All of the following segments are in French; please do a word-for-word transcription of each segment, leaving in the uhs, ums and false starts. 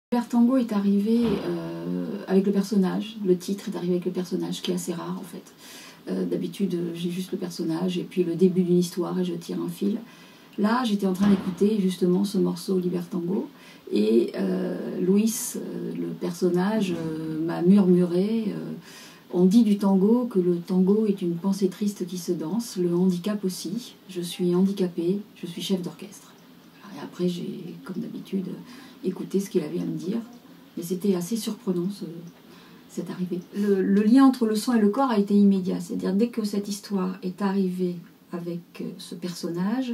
L'univers tango est arrivé euh, avec le personnage, le titre est arrivé avec le personnage, qui est assez rare en fait. Euh, D'habitude j'ai juste le personnage et puis le début d'une histoire et je tire un fil. Là j'étais en train d'écouter justement ce morceau l'univers tango et euh, Louis, euh, le personnage, euh, m'a murmuré euh, on dit du tango que le tango est une pensée triste qui se danse, le handicap aussi, je suis handicapée, je suis chef d'orchestre. Et après j'ai, comme d'habitude, écouté ce qu'il avait à me dire, mais c'était assez surprenant ce, cette arrivée. Le, le lien entre le son et le corps a été immédiat, c'est-à-dire dès que cette histoire est arrivée avec ce personnage,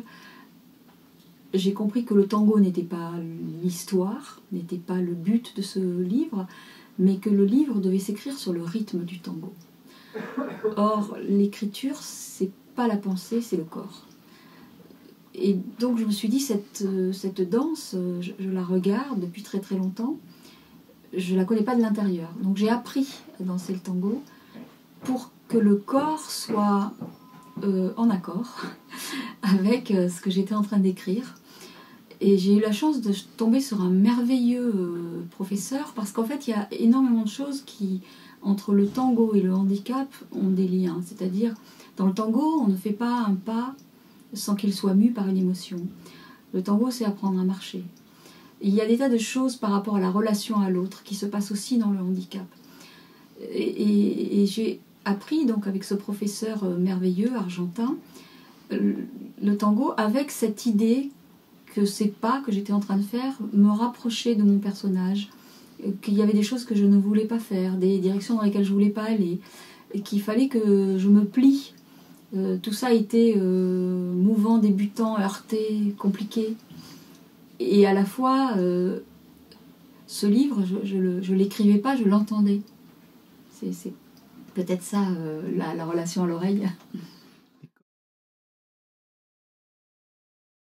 j'ai compris que le tango n'était pas l'histoire, n'était pas le but de ce livre, mais que le livre devait s'écrire sur le rythme du tango. Or, l'écriture, c'est pas la pensée, c'est le corps. Et donc je me suis dit, cette, cette danse, je, je la regarde depuis très très longtemps, je ne la connais pas de l'intérieur. Donc j'ai appris à danser le tango pour que le corps soit euh, en accord avec ce que j'étais en train d'écrire. Et j'ai eu la chance de tomber sur un merveilleux euh, professeur, parce qu'en fait il y a énormément de choses qui, entre le tango et le handicap, ont des liens. C'est-à-dire, dans le tango, on ne fait pas un pas sans qu'il soit mu par une émotion. Le tango, c'est apprendre à marcher. Et il y a des tas de choses par rapport à la relation à l'autre qui se passent aussi dans le handicap. Et, et, et j'ai appris donc avec ce professeur merveilleux argentin le, le tango avec cette idée que ces pas que j'étais en train de faire me rapprochaient de mon personnage, qu'il y avait des choses que je ne voulais pas faire, des directions dans lesquelles je ne voulais pas aller, et qu'il fallait que je me plie. Euh, tout ça a été euh, mouvant, débutant, heurté, compliqué. Et à la fois, euh, ce livre, je ne l'écrivais pas, je l'entendais. C'est peut-être ça, euh, la, la relation à l'oreille.